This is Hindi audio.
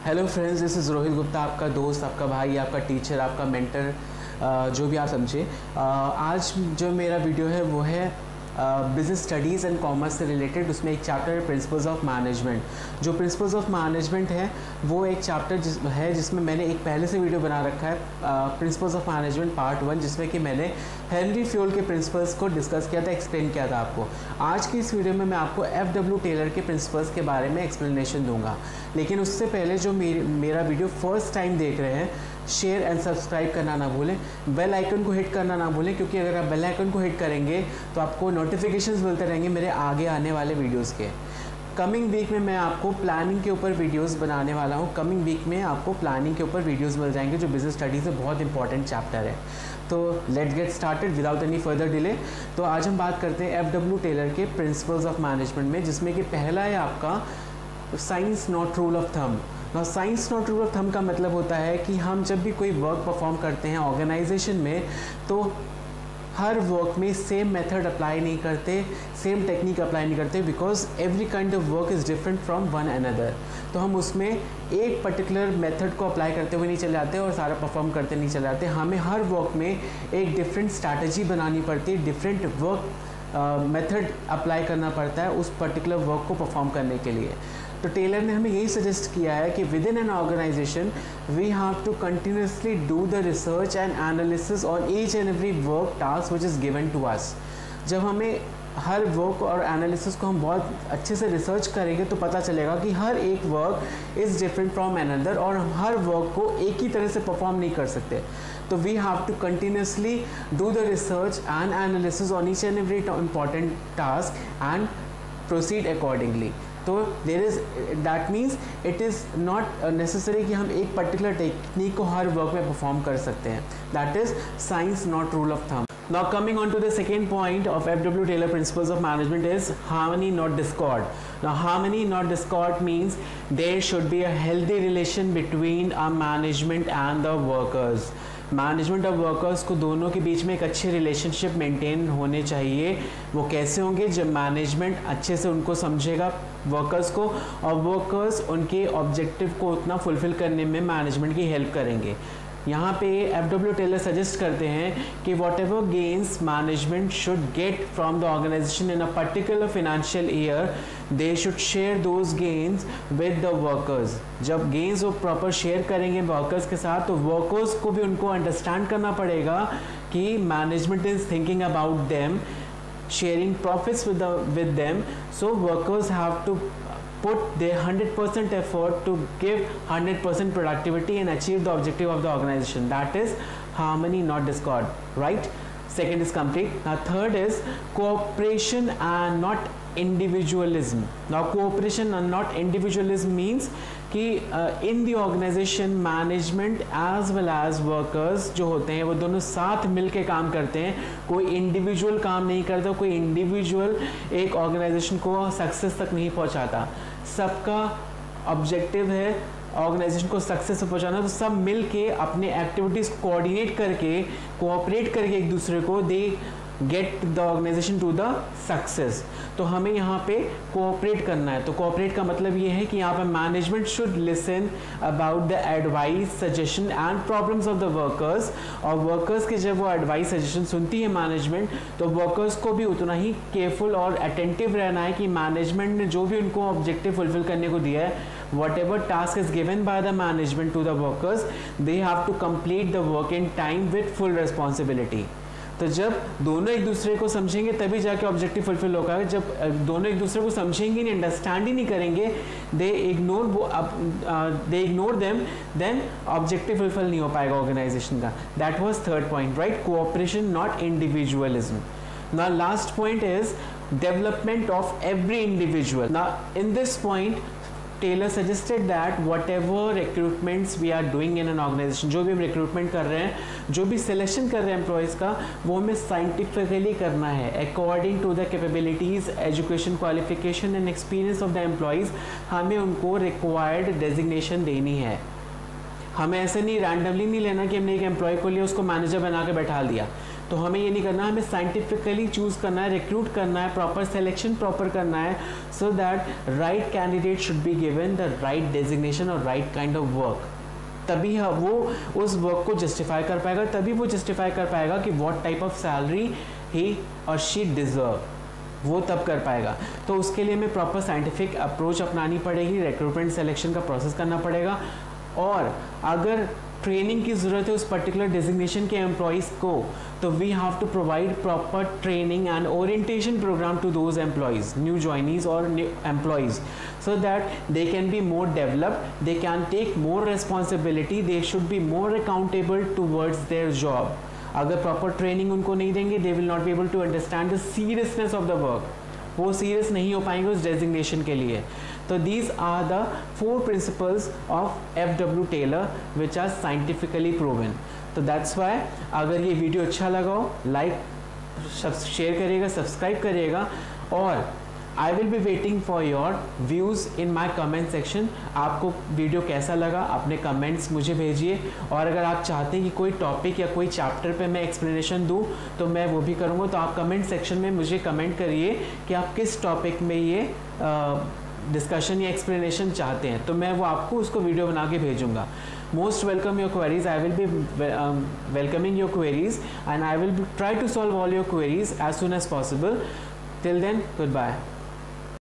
Hello friends, this is Rohit Gupta, आपका दोस्त, आपका भाई, आपका टीचर, आपका मेंटर, जो भी आप समझे। आज जो मेरा वीडियो है वो है बिज़नेस स्टडीज़ एंड कॉमर्स से रिलेटेड। उसमें एक चैप्टर है प्रिंसिपल्स ऑफ मैनेजमेंट। जो प्रिंसिपल्स ऑफ मैनेजमेंट है वो एक चैप्टर जिसमें मैंने एक पहले से वीडियो बना रखा है, प्रिंसिपल्स ऑफ मैनेजमेंट पार्ट 1, जिसमें कि मैंने हेनरी फ्यूल के प्रिंसिपल्स को डिस्कस किया था, एक्सप्लेन किया था आपको। आज की इस वीडियो में मैं आपको FW टेलर के प्रिंसिपल्स के बारे में एक्सप्लेनेशन दूंगा। लेकिन उससे पहले जो मेरा वीडियो फर्स्ट टाइम देख रहे हैं, शेयर एंड सब्सक्राइब करना ना भूलें, बेल आइकन को हिट करना ना भूलें, क्योंकि अगर आप बेल आइकन को हिट करेंगे तो आपको नोटिफिकेशंस मिलते रहेंगे मेरे आगे आने वाले वीडियोस के। कमिंग वीक में मैं आपको प्लानिंग के ऊपर वीडियोस बनाने वाला हूँ। कमिंग वीक में आपको प्लानिंग के ऊपर वीडियोस मिल जाएंगे, जो बिजनेस स्टडीज़ में बहुत इंपॉर्टेंट चैप्टर है। तो let's get started without any further delay. तो आज हम बात करते हैं FW टेलर के प्रिंसिपल्स ऑफ मैनेजमेंट में, जिसमें कि पहला है आपका science not rule of thumb. Science not rule of thumb का मतलब होता है कि हम जब भी कोई वर्क परफॉर्म करते हैं ऑर्गेनाइजेशन में, तो हर वर्क में सेम मेथड अप्लाई नहीं करते, सेम टेक्निक अप्लाई नहीं करते, because every kind of work is different from one another. तो हम उसमें एक पर्टिकुलर मेथड को अप्लाई करते हुए नहीं चले जाते और सारा परफॉर्म करते नहीं चले जाते। हमें हर वर्क में एक डिफरेंट स्ट्रैटेजी बनानी पड़ती है, डिफरेंट वर्क मेथड अप्लाई करना पड़ता है उस पर्टिकुलर वर्क को परफॉर्म करने के लिए। तो टेलर ने हमें यही सजेस्ट किया है कि within an organisation we have to continuously do the research and analysis on each and every work task which is given to us. जब हमें हर वर्क और एनालिसिस को हम बहुत अच्छे से रिसर्च करेंगे तो पता चलेगा कि हर एक work is different from another, और हम हर वर्क को एक ही तरह से परफॉर्म नहीं कर सकते। तो we have to continuously do the research and analysis on each and every important task and proceed accordingly. तो that means it is not necessary कि हम एक पर्टिकुलर टेक्निक को हर वर्क में परफॉर्म कर सकते हैं। That is science not rule of thumb. Now coming on to the second point of FW Taylor principles of management is harmony not discord. Now harmony not discord means there should be a healthy relation between our management and the workers. Management और वर्कर्स को दोनों के बीच में एक अच्छे रिलेशनशिप मेंटेन होने चाहिए। वो कैसे होंगे? जब मैनेजमेंट अच्छे से उनको समझेगा वर्कर्स को, और वर्कर्स उनके ऑब्जेक्टिव को उतना फुलफिल करने में मैनेजमेंट की हेल्प करेंगे। यहाँ पे FW टेलर सजेस्ट करते हैं कि whatever gains management should get from the organisation in a particular financial year, they should share those gains with the workers. जब गेन्स वो प्रॉपर शेयर करेंगे वर्कर्स के साथ, तो वर्कर्स को भी उनको अंडरस्टैंड करना पड़ेगा कि management is thinking about them, sharing profits with them. So workers have to put their 100% effort to give 100% productivity and achieve the objective of the organization. That is harmony, not discord, right? Second is complete. Now third is cooperation and not individualism. Now cooperation and not individualism means कि in the organisation management as well as workers जो होते हैं वो दोनों साथ मिल के काम करते हैं। कोई इंडिविजुअल काम नहीं करता, कोई इंडिविजुअल एक ऑर्गेनाइजेशन को सक्सेस तक नहीं पहुंचाता। सबका ऑब्जेक्टिव है ऑर्गेनाइजेशन को सक्सेस से पहुंचाना। तो सब मिल के अपने एक्टिविटीज़ कोऑर्डिनेट करके, कोऑपरेट करके एक दूसरे को they get the organisation to the success. तो हमें यहाँ पे कोऑपरेट करना है। तो कोऑपरेट का मतलब ये है कि यहाँ पे management should listen about the advice, suggestion and problems of the workers. और वर्कर्स के जब वो एडवाइस, सजेशन सुनती है मैनेजमेंट, तो वर्कर्स को भी उतना ही केयरफुल और अटेंटिव रहना है कि मैनेजमेंट ने जो भी उनको ऑब्जेक्टिव फुलफिल करने को दिया है, whatever task is given by the management to the workers, they have to complete the work in time with full responsibility. तो जब दोनों एक दूसरे को समझेंगे तभी जाके ऑब्जेक्टिव फुलफिल होगा। जब दोनों एक दूसरे को समझेंगे नहीं, अंडरस्टैंड ही नहीं करेंगे, they ignore them, then objective fulfil नहीं हो पाएगा ऑर्गेनाइजेशन का। That was third point, right? Cooperation not individualism. Now last point is development of every individual. Now in this point Taylor suggested that whatever recruitments we are doing in an organisation, जो भी हम रिक्रूटमेंट कर रहे हैं, जो भी सिलेक्शन कर रहे हैं एम्प्लॉयज़ का, वो हमें साइंटिफिकली करना है according to the capabilities, education, qualification and experience of the employees. हमें उनको रिक्वायर्ड डेजिग्नेशन देनी है। हमें ऐसे नहीं रैंडमली नहीं लेना कि हमने एक एम्प्लॉय को लिया, उसको मैनेजर बना के बैठा दिया। तो हमें ये नहीं करना, हमें साइंटिफिकली चूज़ करना है, रिक्रूट करना है, प्रॉपर सिलेक्शन प्रॉपर करना है, so that right candidate should be given the right designation और राइट काइंड ऑफ वर्क। तभी वो उस वर्क को जस्टिफाई कर पाएगा, तभी वो जस्टिफाई कर पाएगा कि what type of salary he और शी डिज़र्व, वो तब कर पाएगा। तो उसके लिए हमें प्रॉपर साइंटिफिक अप्रोच अपनानी पड़ेगी, रिक्रूटमेंट सिलेक्शन का प्रोसेस करना पड़ेगा। और अगर ट्रेनिंग की ज़रूरत है उस पर्टिकुलर डेजिग्नेशन के एम्प्लॉयज़ को, तो we have to provide proper training and orientation programme to those employees, new joinees और new employees, so that they can be more developed, they can take more responsibility, they should be more accountable towards their job. अगर प्रॉपर ट्रेनिंग उनको नहीं देंगे, they will not be able to understand the seriousness of the work, वो सीरियस नहीं हो पाएंगे उस डेजिग्नेशन के लिए। तो these are the 4 principles of FW Taylor which are scientifically proven. तो that's why अगर ये वीडियो अच्छा लगा हो, लाइक शेयर करिएगा, सब्सक्राइब करिएगा, और I will be waiting for your views in my comment section. आपको वीडियो कैसा लगा अपने कमेंट्स मुझे भेजिए, और अगर आप चाहते हैं कि कोई टॉपिक या कोई चैप्टर पे मैं एक्सप्लेनेशन दूं तो मैं वो भी करूँगा। तो आप कमेंट सेक्शन में मुझे कमेंट करिए कि आप किस टॉपिक में ये डिस्कशन या एक्सप्लेनेशन चाहते हैं, तो मैं वो आपको उसको वीडियो बना के भेजूँगा। Most welcome your queries. I will be welcoming your queries and I will try to solve all your queries as soon as possible. Till then, goodbye.